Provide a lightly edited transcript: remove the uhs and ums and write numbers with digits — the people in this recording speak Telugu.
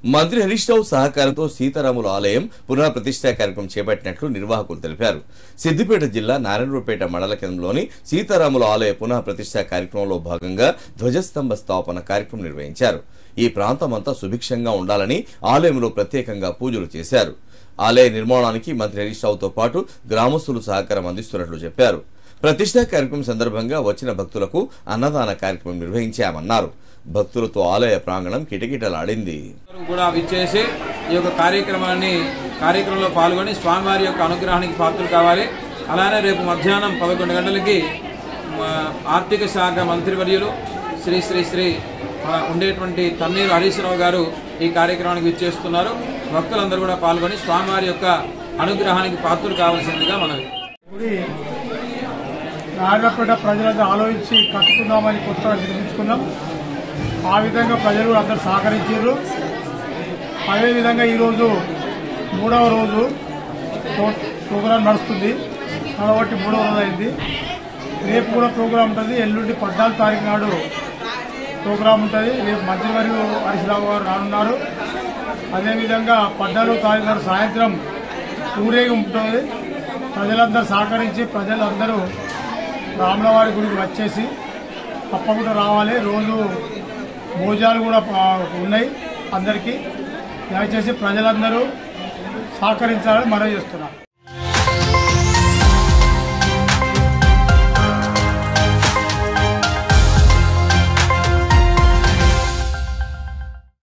మంత్రి హరీష్ రావు సహకారంతో సీతారాముల ఆలయం పునఃప్రతిష్ఠా కార్యక్రమం చేపట్టినట్లు నిర్వాహకులు తెలిపారు. సిద్దిపేట జిల్లా నారాయణపేట మండల కేంద్రంలోని సీతారాముల ఆలయ పునఃప్రతిష్ఠా కార్యక్రమంలో భాగంగా ధ్వజస్తంభ స్థాపన కార్యక్రమం నిర్వహించారు. ఈ ప్రాంతమంతా సుభిక్షంగా ఉండాలని ఆలయంలో ప్రత్యేకంగా పూజలు చేశారు. ఆలయ నిర్మాణానికి మంత్రి హరీష్ రావుతో పాటు గ్రామస్తులు సహకారం అందిస్తున్నట్లు చెప్పారు. ప్రతిష్ఠా కార్యక్రమం సందర్భంగా వచ్చిన భక్తులకు అన్నదాన కార్యక్రమం నిర్వహించామన్నారు. భక్తులతో ఆలయ ప్రాంగణం కిటకిటలాడింది. కూడా విచ్చేసి ఈ యొక్క కార్యక్రమంలో పాల్గొని స్వామివారి యొక్క అనుగ్రహానికి పాత్రలు కావాలి. అలానే రేపు మధ్యాహ్నం 11 గంటలకి ఆర్థిక శాఖ మంత్రివర్యులు శ్రీ శ్రీ శ్రీ ఉండేటువంటి తన్నీరు హరీష్ రావు గారు ఈ కార్యక్రమానికి విచ్చేస్తున్నారు. భక్తులందరూ కూడా పాల్గొని స్వామివారి యొక్క అనుగ్రహానికి పాత్రలు కావాల్సిందిగా మనవి. నారాయణపేట ప్రజలందరూ ఆలోచించి కట్టుకుందామని కొత్తగా నిర్మించుకున్నాం. ఆ విధంగా ప్రజలు అందరూ సహకరించారు. అదేవిధంగా ఈరోజు 3వ రోజు ప్రోగ్రాం నడుస్తుంది కాబట్టి 3వ రోజు అయింది. రేపు కూడా ప్రోగ్రాం ఉంటుంది. ఎల్లుండి 14వ తారీఖు నాడు ప్రోగ్రాం ఉంటుంది. రేపు మంత్రివర్యులు హరీష్ రావు గారు రానున్నారు. అదేవిధంగా 14వ తారీఖు నాడు సాయంత్రం ఊరేగింపు ఉంటుంది. ప్రజలందరూ సహకరించి ప్రజలందరూ రాములవారి గుడికి వచ్చేసి తప్పకుండా రావాలి. రోజు భోజనాలు కూడా ఉన్నాయి. అందరికీ దయచేసి ప్రజలందరూ సహకరించాలని మనవి చేస్తున్నాం.